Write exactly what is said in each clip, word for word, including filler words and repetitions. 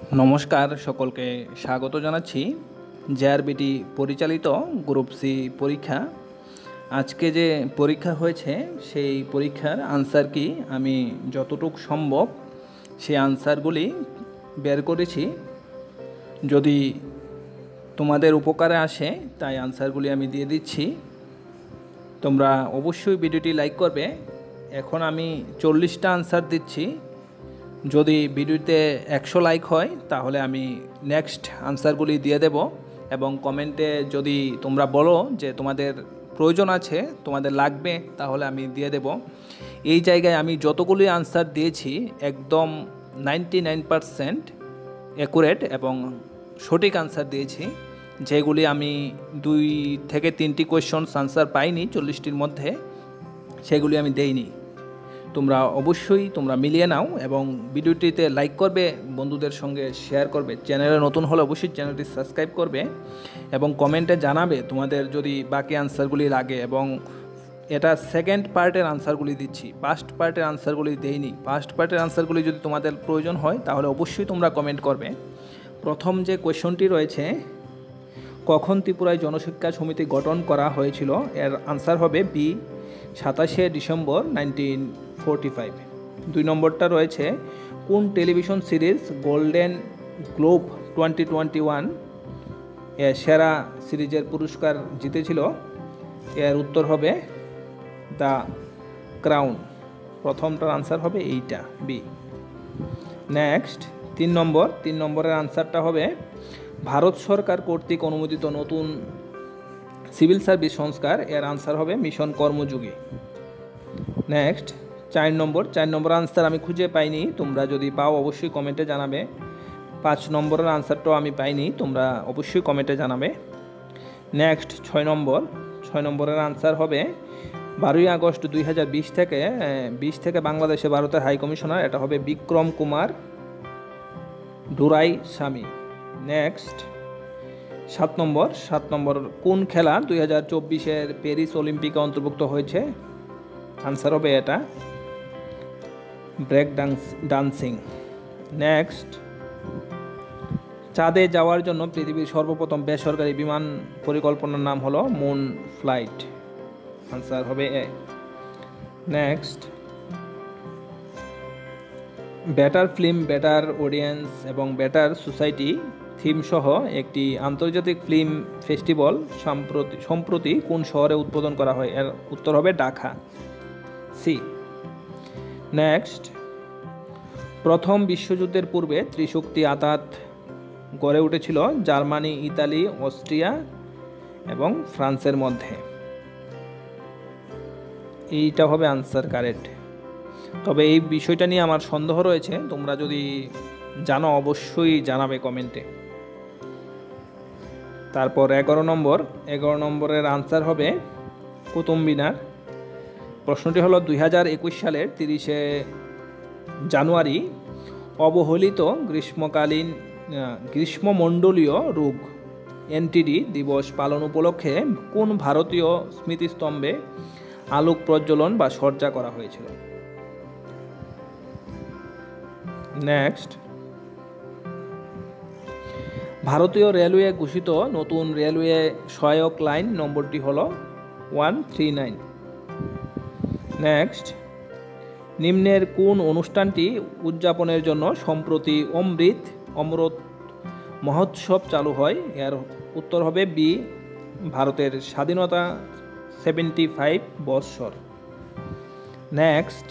নমস্কার, সকলকে স্বাগত জানাচ্ছি জেআরবিটি পরিচালিত গ্রুপ সি পরীক্ষা। আজকে যে পরীক্ষা হয়েছে সেই পরীক্ষার আনসার কি আমি যতটুকু সম্ভব সেই আনসারগুলি বের করেছি। যদি তোমাদের উপকারে আসে তাই আনসারগুলি আমি দিয়ে দিচ্ছি। তোমরা অবশ্যই ভিডিওটি লাইক করবে। এখন আমি চল্লিশটা আনসার দিচ্ছি। যদি ভিডিওতে একশো লাইক হয় তাহলে আমি নেক্সট আনসারগুলি দিয়ে দেব, এবং কমেন্টে যদি তোমরা বলো যে তোমাদের প্রয়োজন আছে, তোমাদের লাগবে, তাহলে আমি দিয়ে দেব। এই জায়গায় আমি যতগুলি আনসার দিয়েছি একদম নাইনটি নাইন পারসেন্ট অ্যাকুরেট এবং সঠিক আনসার দিয়েছি। যেগুলি আমি দুই থেকে তিনটি কোয়েশ্চনস আনসার পাইনি চল্লিশটির মধ্যে, সেগুলি আমি দেইনি। তোমরা অবশ্যই তোমরা মিলিয়ে নাও এবং ভিডিওটিতে লাইক করবে, বন্ধুদের সঙ্গে শেয়ার করবে। চ্যানেলে নতুন হলে অবশ্যই চ্যানেলটি সাবস্ক্রাইব করবে এবং কমেন্টে জানাবে তোমাদের যদি বাকি আনসারগুলি লাগে। এবং এটা সেকেন্ড পার্টের আনসারগুলি দিচ্ছি, ফার্স্ট পার্টের আনসারগুলি দেইনি। ফার্স্ট পার্টের আনসারগুলি যদি তোমাদের প্রয়োজন হয় তাহলে অবশ্যই তোমরা কমেন্ট করবে। প্রথম যে কোয়েশনটি রয়েছে, কখন ত্রিপুরায় জনশিক্ষা সমিতি গঠন করা হয়েছিল, এর আনসার হবে বি, সাতাশে ডিসেম্বর নাইনটিন ফোরটি ফাইভ। দুই নম্বরটা রয়েছে, কোন television series golden globe twenty twenty one এর সেরা সিরিজের পুরস্কার জিতেছিল, এর উত্তর হবে দ্য ক্রাউন। প্রথমটার আনসার হবে এইটা, বি। নেক্সট তিন নম্বর তিন নম্বরের আনসারটা হবে, ভারত সরকার কর্তৃক অনুমোদিত নতুন সিভিল সার্ভিস সংস্কার, এর আনসার হবে মিশন কর্মযোগী। নেক্সট চার নম্বর চার নম্বর আনসার আমি খুঁজে পাইনি, তোমরা যদি পাও অবশ্যই কমেন্টে জানাবে। পাঁচ নম্বরের আনসারটাও আমি পাইনি, তোমরা অবশ্যই কমেন্টে জানাবে। নেক্সট ছয় নম্বর ছয় নম্বরের আনসার হবে বারোই আগস্ট দুই হাজার বিশ থেকে বিশ থেকে বাংলাদেশে ভারতের হাই কমিশনার, এটা হবে বিক্রম কুমার ডুরাই স্বামী। নেক্সট সাত নম্বর সাত নম্বর কোন খেলা দুই হাজার চব্বিশের প্যারিস অলিম্পিকে অন্তর্ভুক্ত হয়েছে, আনসার হবে এটা ব্রেক ডান্স ডান্সিং। নেক্সট চাঁদে যাওয়ার জন্য পৃথিবীর সর্বপ্রথম বেসরকারি বিমান পরিকল্পনার নাম হলো মুন ফ্লাইট, আনসার হবে A. Next better film, better audience এবং বেটার সোসাইটি থিম সহ একটি আন্তর্জাতিক ফিল্ম ফেস্টিভ্যাল সম্প্রতি সম্প্রতি কোন শহরে উদ্বোধন করা হয়, এর উত্তর হবে ঢাকা, সি। নেক্সট প্রথম বিশ্বযুদ্ধের পূর্বে ত্রিশক্তি আতাত গড়ে উঠেছিল জার্মানি, ইতালি, অস্ট্রিয়া এবং ফ্রান্সের মধ্যে, এইটা হবে আনসার কারেক্ট। তবে এই বিষয়টা নিয়ে আমার সন্দেহ রয়েছে, তোমরা যদি জানো অবশ্যই জানাবে কমেন্টে। তারপর এগারো নম্বর এগারো নম্বরের আনসার হবে কুতুব মিনার। প্রশ্নটি হলো দুই হাজার একুশ সালের তিরিশে জানুয়ারি অবহেলিত গ্রীষ্মকালীন গ্রীষ্মমণ্ডলীয় রোগ এনটিডি দিবস পালন উপলক্ষে কোন ভারতীয় স্মৃতিস্তম্ভে আলোক প্রজ্বলন বা সজ্জা করা হয়েছিল। নেক্সট ভারতীয় রেলওয়ে ঘোষিত নতুন রেলওয়ে সহায়ক লাইন নম্বরটি হল ওয়ান থ্রি নাইন। নেক্সট নিম্নের কোন অনুষ্ঠানটি উদযাপনের জন্য সম্প্রতি অমৃত অমৃত মহোৎসব চালু হয়, এর উত্তর হবে বি, ভারতের স্বাধীনতা সেভেন্টি ফাইভ বৎসর। নেক্সট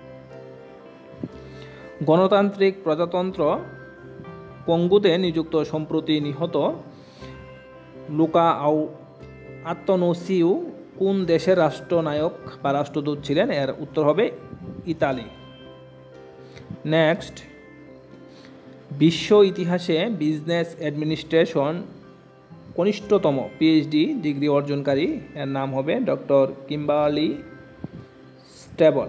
গণতান্ত্রিক প্রজাতন্ত্র কঙ্গোতে নিযুক্ত সম্প্রতি নিহত লুকা আউ আত্তনোসিউ কোন দেশের রাষ্ট্রনায়ক বা রাষ্ট্রদূত ছিলেন, এর উত্তর হবে ইতালি। নেক্সট বিশ্ব ইতিহাসে বিজনেস অ্যাডমিনিস্ট্রেশন কনিষ্ঠতম পিএইচডি ডিগ্রি অর্জনকারী, এর নাম হবে ডক্টর কিম্বার্লি স্টেবল।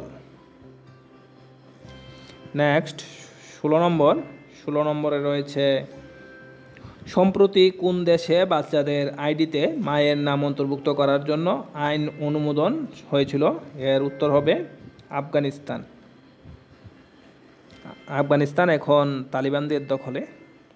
নেক্সট ষোলো নম্বর ষোলো নম্বরে রয়েছে সম্প্রতি কোন দেশে বাচ্চাদের আইডিতে মায়ের নাম অন্তর্ভুক্ত করার জন্য আইন অনুমোদন হয়েছিল, এর উত্তর হবে আফগানিস্তান। আফগানিস্তান এখন তালিবানদের দখলে।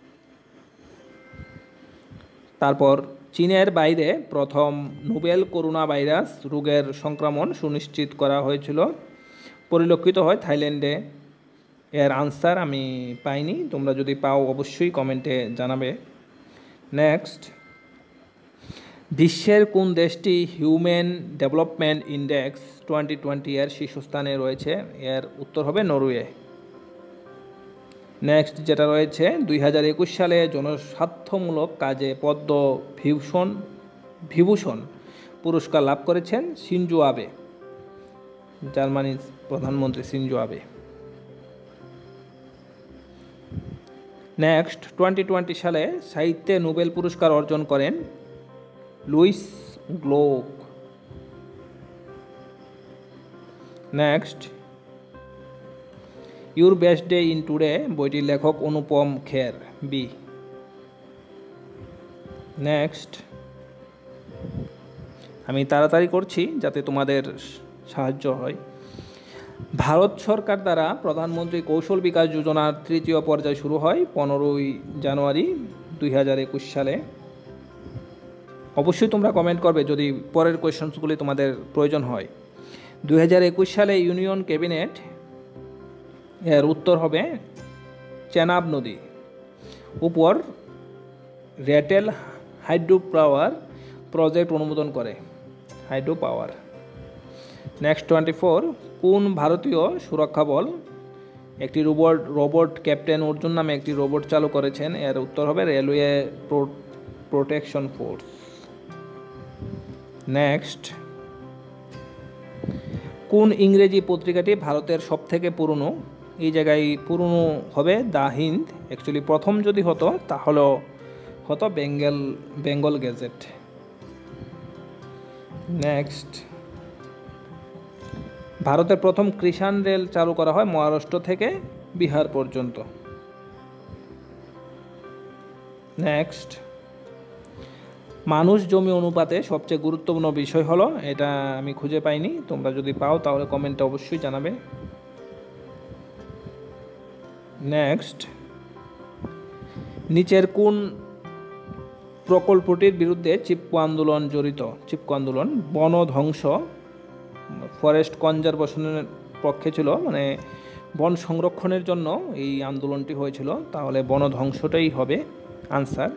তারপর চীনের বাইরে প্রথম নোভেল করোনা ভাইরাস রোগের সংক্রমণ সুনিশ্চিত করা হয়েছিল, পরিলক্ষিত হয় থাইল্যান্ডে। এর আনসার আমি পাইনি, তোমরা যদি পাও অবশ্যই কমেন্টে জানাবে। নেক্সট, বিশ্বের কোন দেশটি human development index twenty twenty এর শীর্ষস্থানে রয়েছে? এর উত্তর হবে নরওয়ে। নেক্সট যেটা রয়েছে, দুই হাজার একুশ সালে জনস্বার্থমূলক কাজে পদ্ম বিভূষণ বিভূষণ পুরস্কার লাভ করেছেন শিনজো আবে, জার্মানির প্রধানমন্ত্রী শিনজো আবে। নেক্সট, টোয়েন্টি টোয়েন্টি সালে সাহিত্যে নোবেল পুরস্কার অর্জন করেন Louise Gluck. Next, your best day in today বইটির লেখক অনুপম খের, বি। নেক্সট, আমি তাড়াতাড়ি করছি যাতে তোমাদের সাহায্য হয়। ভারত সরকার দ্বারা প্রধানমন্ত্রী কৌশল বিকাশ যোজনার তৃতীয় পর্যায় শুরু হয় পনেরোই জানুয়ারি দুই হাজার একুশ সালে। অবশ্যই তোমরা কমেন্ট করবে যদি পরের কোয়েশনসগুলি তোমাদের প্রয়োজন হয়। দুই হাজার একুশ সালে ইউনিয়ন ক্যাবিনেট, এর উত্তর হবে চেনাব নদী উপর রেটেল হাইড্রো পাওয়ার প্রজেক্ট অনুমোদন করে, hydro power. Next, twenty four, কোন ভারতীয় সুরক্ষা বল একটি রোবট রোবট ক্যাপ্টেন অর্জুন নামে একটি রোবট চালু করেছেন? এর উত্তর হবে রেলওয়ে প্রোটেকশন ফোর্স। নেক্সট, কোন ইংরেজি পত্রিকাটি ভারতের সবথেকে পুরনো? এই জায়গায় পুরনো হবে দ্য হিন্দ, অ্যাকচুয়ালি প্রথম যদি হতো তাহলে হতো বেঙ্গল বেঙ্গল গেজেট। নেক্সট, ভারতের প্রথম কৃষাণ রেল চালু করা হয় মহারাষ্ট্র থেকে বিহার পর্যন্ত। নেক্সট, মানুষ জমি অনুপাতে সবচেয়ে গুরুত্বপূর্ণ বিষয় হলো, এটা আমি খুঁজে পাইনি, তোমরা যদি পাও তাহলে কমেন্টে অবশ্যই জানাবে। নেক্সট, নিচের কোন প্রকল্পটির বিরুদ্ধে চিপকো আন্দোলন জড়িত? চিপকো আন্দোলন বন ধ্বংস, ফরেস্ট কনজারভেশনের পক্ষে ছিল, মানে বন সংরক্ষণের জন্য এই আন্দোলনটি হয়েছিল, তাহলে বন ধ্বংসটাই হবে আনসার।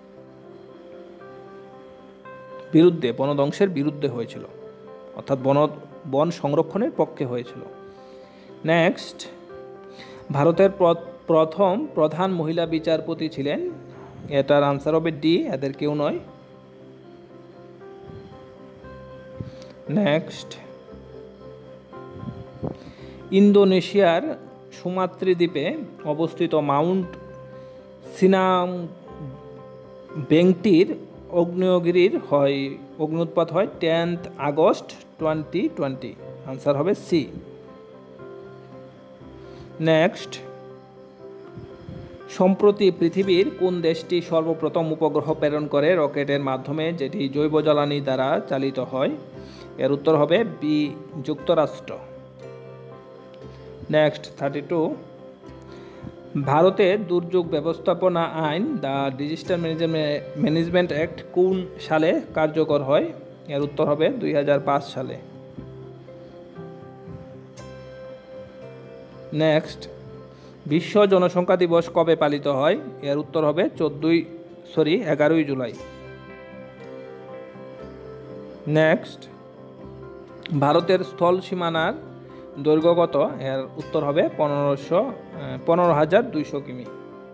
বিরুদ্ধে, বন ধ্বংসের বিরুদ্ধে হয়েছিল, অর্থাৎ বন বন সংরক্ষণের পক্ষে হয়েছিল। নেক্সট, ভারতের প্রথম প্রধান মহিলা বিচারপতি ছিলেন? এটার আনসার হবে ডি, এদের কেউ নয়। নেক্সট, ইন্দোনেশিয়ার সুমাত্রি দ্বীপে অবস্থিত মাউন্ট সিনামবেংটির আগ্নেয়গিরির হয় অগ্নুৎপাত হয় tenth August twenty twenty, answer হবে সি। নেক্সট, সম্প্রতি পৃথিবীর কোন দেশটি সর্বপ্রথম উপগ্রহ প্রেরণ করে রকেটের মাধ্যমে, যেটি জৈব জ্বালানি দ্বারা চালিত হয়? এর উত্তর হবে বি, যুক্তরাষ্ট্র। নেক্সট, থার্টি টু, ভারতে দুর্যোগ ব্যবস্থাপনা আইন দ্য ডিজাস্টার ম্যানেজমেন্ট অ্যাক্ট কোন সালে কার্যকর হয়? এর উত্তর হবে দুই হাজার পাঁচ সালে। নেক্সট, বিশ্ব জনসংখ্যা দিবস কবে পালিত হয়? এর উত্তর হবে চোদ্দই সরি এগারোই জুলাই। নেক্সট, ভারতের স্থল সীমানার দৈর্ঘ্য কত? এর উত্তর হবে পনেরোশো পনেরো হাজার দুইশো কিমি।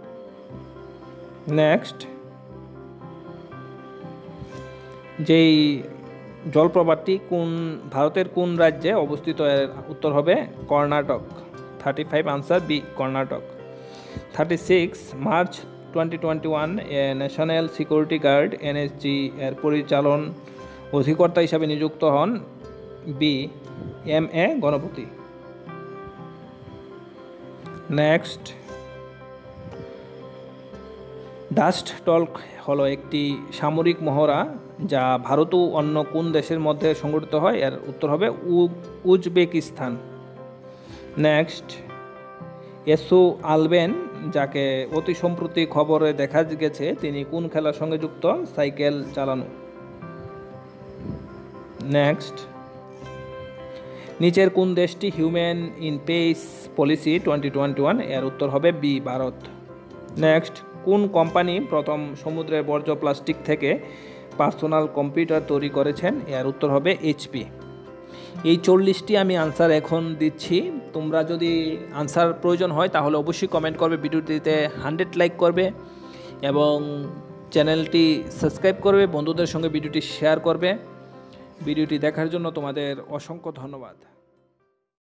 নেক্সট, যেই জলপ্রপাতটি কোন ভারতের কোন রাজ্যে অবস্থিত? এর উত্তর হবে Karnataka. Thirty five, answer B, Karnataka. Thirty six, March twenty twenty one এ ন্যাশনাল সিকিউরিটি গার্ড এনএসজি এর পরিচালন অধিকর্তা হিসাবে নিযুক্ত হন? B, M A Ganapathi. Next, Dustlik হলো একটি সামরিক মহড়া যা ভারত ও অন্য কোন দেশের মধ্যে সংগঠিত হয়? এর উত্তর হবে উজবেকিস্তান। নেক্সট, এসো আলবেন যাকে অতি সম্প্রতি খবরে দেখা গেছে তিনি কোন খেলার সঙ্গে যুক্ত? সাইকেল চালানো। নেক্সট, নিচের কোন দেশটি human in pace policy twenty twenty one? এর উত্তর হবে বি, ভারত। নেক্সট, কোন কোম্পানি প্রথম সমুদ্রের বর্জ্য প্লাস্টিক থেকে পার্সোনাল কম্পিউটার তৈরি করেছেন? এর উত্তর হবে এইচপি। এই চল্লিশটি আমি আনসার এখন দিচ্ছি। তোমরা যদি আনসার প্রয়োজন হয় তাহলে অবশ্যই কমেন্ট করবে, ভিডিওটিতে হান্ড্রেড লাইক করবে এবং চ্যানেলটি সাবস্ক্রাইব করবে, বন্ধুদের সঙ্গে ভিডিওটি শেয়ার করবে। ভিডিওটি দেখার জন্য তোমাদের অসংখ্য ধন্যবাদ।